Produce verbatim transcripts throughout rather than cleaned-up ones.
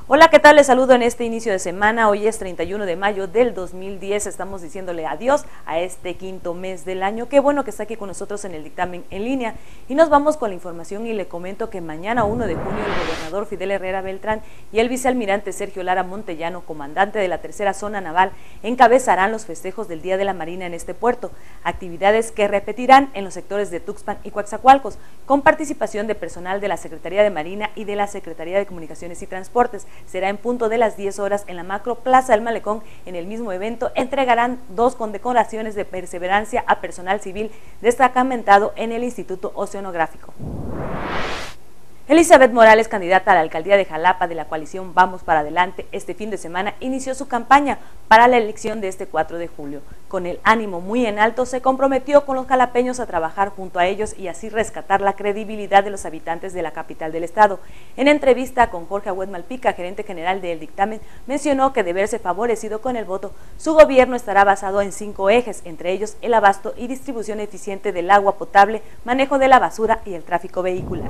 Hola, ¿qué tal? Les saludo en este inicio de semana. Hoy es treinta y uno de mayo del dos mil diez. Estamos diciéndole adiós a este quinto mes del año. Qué bueno que está aquí con nosotros en el dictamen en línea. Y nos vamos con la información y le comento que mañana uno de junio el gobernador Fidel Herrera Beltrán y el vicealmirante Sergio Lara Montellano, comandante de la tercera zona naval, encabezarán los festejos del Día de la Marina en este puerto. Actividades que repetirán en los sectores de Tuxpan y Coatzacoalcos, con participación de personal de la Secretaría de Marina y de la Secretaría de Comunicaciones y Transportes. Será en punto de las diez horas en la macro Plaza del Malecón. En el mismo evento entregarán dos condecoraciones de perseverancia a personal civil destacamentado en el Instituto Oceanográfico. Elizabeth Morales, candidata a la alcaldía de Jalapa de la coalición Vamos para Adelante, este fin de semana inició su campaña para la elección de este cuatro de julio. Con el ánimo muy en alto, se comprometió con los jalapeños a trabajar junto a ellos y así rescatar la credibilidad de los habitantes de la capital del estado. En entrevista con Jorge Agüed Malpica, gerente general del dictamen, mencionó que de verse favorecido con el voto, su gobierno estará basado en cinco ejes, entre ellos el abasto y distribución eficiente del agua potable, manejo de la basura y el tráfico vehicular.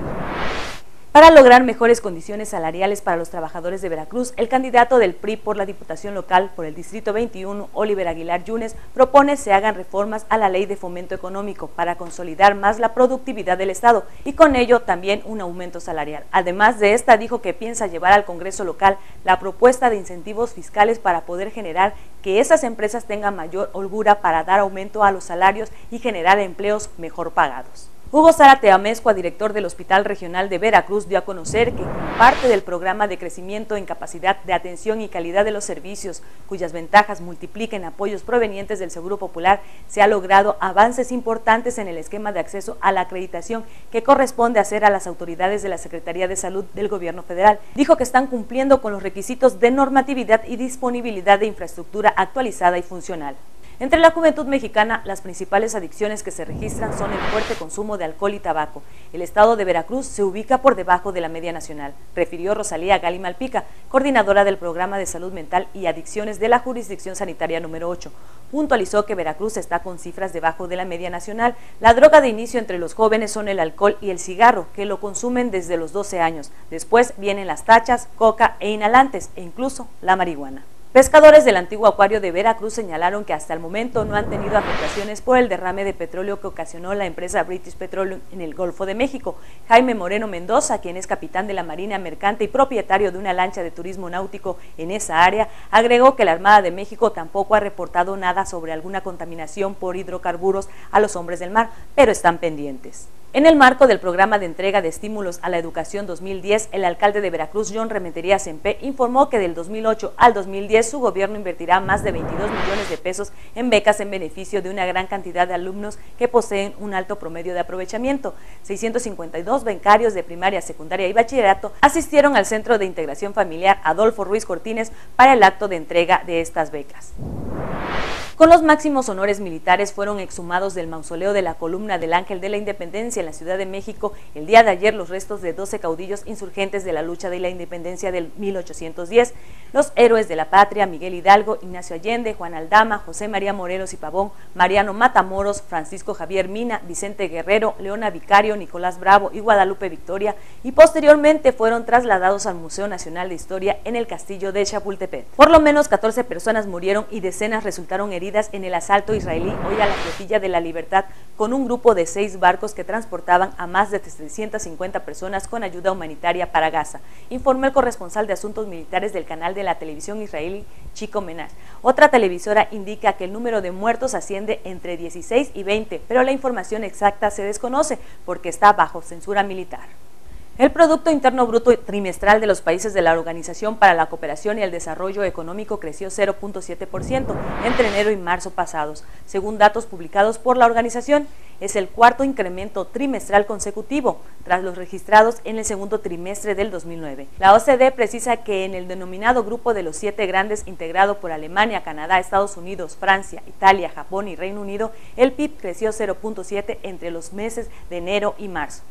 Para lograr mejores condiciones salariales para los trabajadores de Veracruz, el candidato del P R I por la Diputación Local por el Distrito veintiuno, Oliver Aguilar Yunes, propone se hagan reformas a la Ley de Fomento Económico para consolidar más la productividad del Estado y con ello también un aumento salarial. Además de esta, dijo que piensa llevar al Congreso local la propuesta de incentivos fiscales para poder generar que esas empresas tengan mayor holgura para dar aumento a los salarios y generar empleos mejor pagados. Hugo Zárate Amezcua, director del Hospital Regional de Veracruz, dio a conocer que como parte del programa de crecimiento en capacidad de atención y calidad de los servicios, cuyas ventajas multipliquen apoyos provenientes del Seguro Popular, se ha logrado avances importantes en el esquema de acceso a la acreditación que corresponde hacer a las autoridades de la Secretaría de Salud del Gobierno Federal. Dijo que están cumpliendo con los requisitos de normatividad y disponibilidad de infraestructura actualizada y funcional. Entre la juventud mexicana, las principales adicciones que se registran son el fuerte consumo de alcohol y tabaco. El estado de Veracruz se ubica por debajo de la media nacional, refirió Rosalía Gali Malpica, coordinadora del Programa de Salud Mental y Adicciones de la Jurisdicción Sanitaria número ocho. Puntualizó que Veracruz está con cifras debajo de la media nacional. La droga de inicio entre los jóvenes son el alcohol y el cigarro, que lo consumen desde los doce años. Después vienen las tachas, coca e inhalantes e incluso la marihuana. Pescadores del antiguo acuario de Veracruz señalaron que hasta el momento no han tenido afectaciones por el derrame de petróleo que ocasionó la empresa British Petroleum en el Golfo de México. Jaime Moreno Mendoza, quien es capitán de la Marina Mercante y propietario de una lancha de turismo náutico en esa área, agregó que la Armada de México tampoco ha reportado nada sobre alguna contaminación por hidrocarburos a los hombres del mar, pero están pendientes. En el marco del programa de entrega de estímulos a la educación dos mil diez, el alcalde de Veracruz, John Rementería Sempé, informó que del dos mil ocho al dos mil diez su gobierno invertirá más de veintidós millones de pesos en becas en beneficio de una gran cantidad de alumnos que poseen un alto promedio de aprovechamiento. seiscientos cincuenta y dos becarios de primaria, secundaria y bachillerato asistieron al Centro de Integración Familiar Adolfo Ruiz Cortines para el acto de entrega de estas becas. Con los máximos honores militares fueron exhumados del mausoleo de la Columna del Ángel de la Independencia en la Ciudad de México el día de ayer los restos de doce caudillos insurgentes de la lucha de la independencia del mil ochocientos diez, los héroes de la patria, Miguel Hidalgo, Ignacio Allende, Juan Aldama, José María Morelos y Pavón, Mariano Matamoros, Francisco Javier Mina, Vicente Guerrero, Leona Vicario, Nicolás Bravo y Guadalupe Victoria, y posteriormente fueron trasladados al Museo Nacional de Historia en el Castillo de Chapultepec. Por lo menos catorce personas murieron y decenas resultaron heridas en el asalto israelí hoy a la Flotilla de la Libertad con un grupo de seis barcos que transportaban a más de trescientas cincuenta personas con ayuda humanitaria para Gaza, informó el corresponsal de Asuntos Militares del canal de la televisión israelí, Chico Menach. Otra televisora indica que el número de muertos asciende entre dieciséis y veinte, pero la información exacta se desconoce porque está bajo censura militar. El Producto Interno Bruto trimestral de los países de la Organización para la Cooperación y el Desarrollo Económico creció cero punto siete por ciento entre enero y marzo pasados, según datos publicados por la organización. Es el cuarto incremento trimestral consecutivo, tras los registrados en el segundo trimestre del dos mil nueve. La O C D E precisa que en el denominado grupo de los siete grandes integrado por Alemania, Canadá, Estados Unidos, Francia, Italia, Japón y Reino Unido, el P I B creció cero punto siete entre los meses de enero y marzo.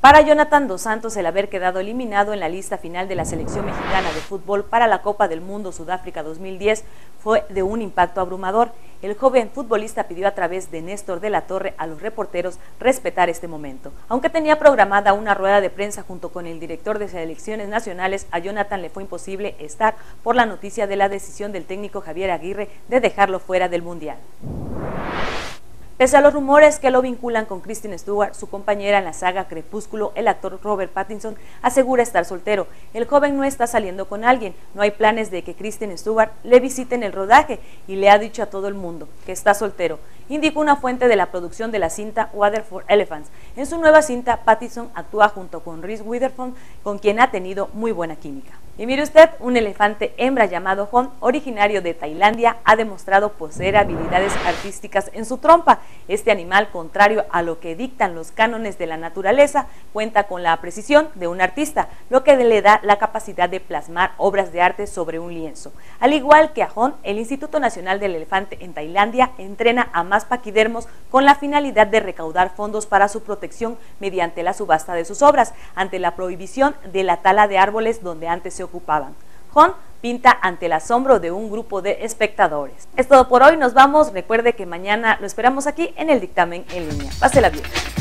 Para Jonathan Dos Santos, el haber quedado eliminado en la lista final de la selección mexicana de fútbol para la Copa del Mundo Sudáfrica dos mil diez fue de un impacto abrumador. El joven futbolista pidió a través de Néstor de la Torre a los reporteros respetar este momento. Aunque tenía programada una rueda de prensa junto con el director de selecciones nacionales, a Jonathan le fue imposible estar por la noticia de la decisión del técnico Javier Aguirre de dejarlo fuera del Mundial. Pese a los rumores que lo vinculan con Kristen Stewart, su compañera en la saga Crepúsculo, el actor Robert Pattinson asegura estar soltero. El joven no está saliendo con alguien, no hay planes de que Kristen Stewart le visite en el rodaje y le ha dicho a todo el mundo que está soltero, indicó una fuente de la producción de la cinta Water for Elephants. En su nueva cinta, Pattinson actúa junto con Reese Witherspoon, con quien ha tenido muy buena química. Y mire usted, un elefante hembra llamado Hon, originario de Tailandia, ha demostrado poseer habilidades artísticas en su trompa. Este animal, contrario a lo que dictan los cánones de la naturaleza, cuenta con la precisión de un artista, lo que le da la capacidad de plasmar obras de arte sobre un lienzo. Al igual que a Hon, el Instituto Nacional del Elefante en Tailandia entrena a más paquidermos con la finalidad de recaudar fondos para su protección mediante la subasta de sus obras, ante la prohibición de la tala de árboles donde antes se ocupaban. Hon pinta ante el asombro de un grupo de espectadores. Es todo por hoy, nos vamos. Recuerde que mañana lo esperamos aquí en el Dictamen en Línea. Pásela bien.